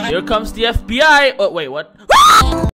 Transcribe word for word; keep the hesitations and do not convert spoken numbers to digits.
Here comes the F B I. Oh, wait, what?